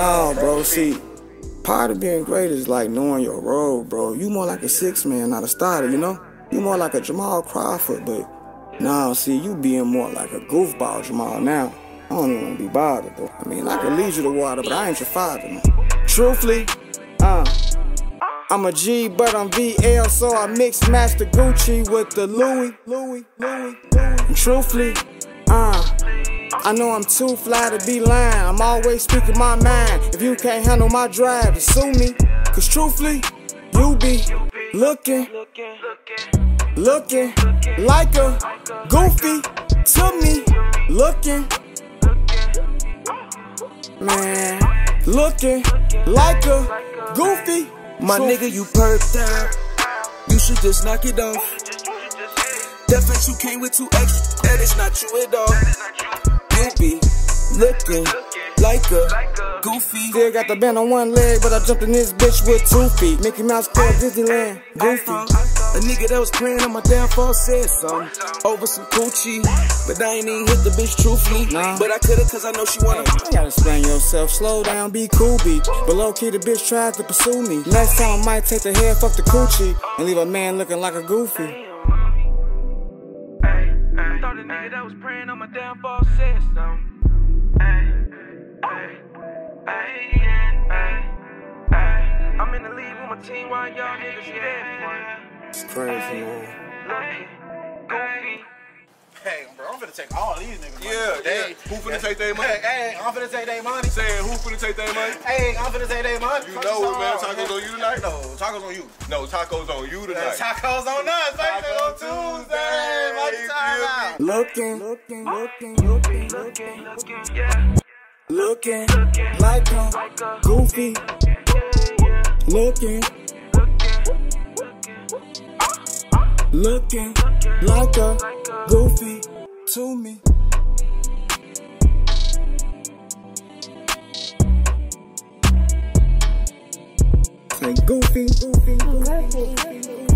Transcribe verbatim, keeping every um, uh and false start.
Nah, bro, see, part of being great is like knowing your role, bro. You more like a six man, not a starter, you know? You more like a Jamal Crawford, but nah, see, you being more like a goofball Jamal now. I don't even want to be bothered, though. I mean, I can lead you to water, but I ain't your father, man. Truthfully, uh, I'm a G, but I'm V L, so I mix match the Gucci with the Louis, Louis, Louis, Louis. And truthfully, uh, I know I'm too fly to be lying. I'm always speaking my mind. If you can't handle my drive, then sue me. Cause truthfully, you be looking, looking like a goofy to me. Looking, man, looking like a goofy. My nigga, you perked out. You should just knock it off. That bitch you came with too extra, that is not you at all. You be looking like a goofy. Still got the band on one leg, but I jumped in this bitch with two feet. Mickey Mouse Club, Disneyland, goofy. A nigga that was playing on my downfall said something over some coochie, but I ain't even hit the bitch truthfully. Nah. But I could've cause I know she wanna. Hey, you gotta explain yourself, slow down, be cool, B. But low key the bitch tried to pursue me. Next time I might take the head, fuck the coochie, and leave a man looking like a goofy. Thought the nigga that was praying on my downfall said something. I'm in the lead with my team while y'all niggas there for it. It's crazy, man. Hey, bro, I'm finna take all these niggas money. Yeah, they, yeah. Who finna take their money? Hey, hey, I'm finna take their money. Saying who finna take their money? Hey, I'm finna take their money. You know it, man. Tacos on you tonight? No, tacos on you. No, tacos on you tonight. Tacos on us. Tacos on Tuesday. Watch time out. Looking, looking, looking, looking, looking, looking, yeah. Looking like a goofy. Looking, looking like a goofy to me. Say goofy, goofy, goofy, goofy.